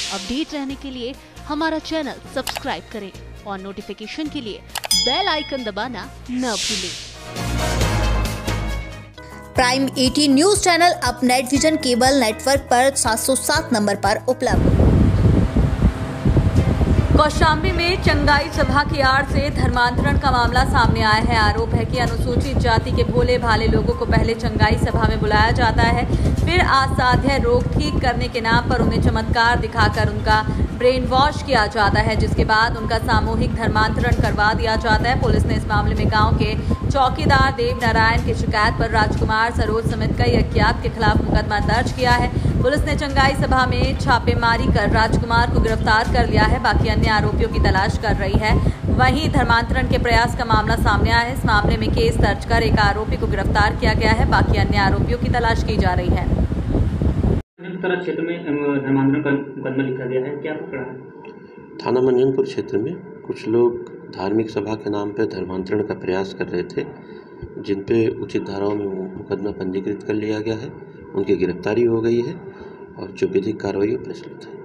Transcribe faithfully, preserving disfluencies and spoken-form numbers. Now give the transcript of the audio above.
Update रहने के लिए हमारा चैनल सब्सक्राइब करें और नोटिफिकेशन के लिए बेल आइकन दबाना न भूलें। प्राइम अठारह न्यूज चैनल अब नेट विजन केबल नेटवर्क पर सात सौ सात नंबर पर उपलब्ध। कौशाम्बी में चंगाई सभा की आड़ से धर्मांतरण का मामला सामने आया है। आरोप है कि अनुसूचित जाति के भोले भाले लोगों को पहले चंगाई सभा में बुलाया जाता है, फिर असाध्य रोग ठीक करने के नाम पर उन्हें चमत्कार दिखाकर उनका ब्रेन वॉश किया जाता है, जिसके बाद उनका सामूहिक धर्मांतरण करवा दिया जाता है। पुलिस ने इस मामले में गांव के चौकीदार देव नारायण की शिकायत पर राजकुमार सरोज समेत कई अज्ञात के खिलाफ मुकदमा दर्ज किया है। पुलिस ने चंगाई सभा में छापेमारी कर राजकुमार को गिरफ्तार कर लिया है, बाकी अन्य आरोपियों की तलाश कर रही है। वहीं धर्मांतरण के प्रयास का मामला सामने आया है। इस मामले में केस दर्ज कर एक आरोपी को गिरफ्तार किया गया है, बाकी अन्य आरोपियों की तलाश की जा रही है। क्षेत्र में धर्मांतरण का मुकदमा लिखा गया है, क्या पकड़ा है? थाना मंजनपुर क्षेत्र में कुछ लोग धार्मिक सभा के नाम पर धर्मांतरण का प्रयास कर रहे थे, जिन पे उचित धाराओं में मुकदमा पंजीकृत कर लिया गया है। उनकी गिरफ्तारी हो गई है और जो विधिक कार्रवाई प्रचलित है।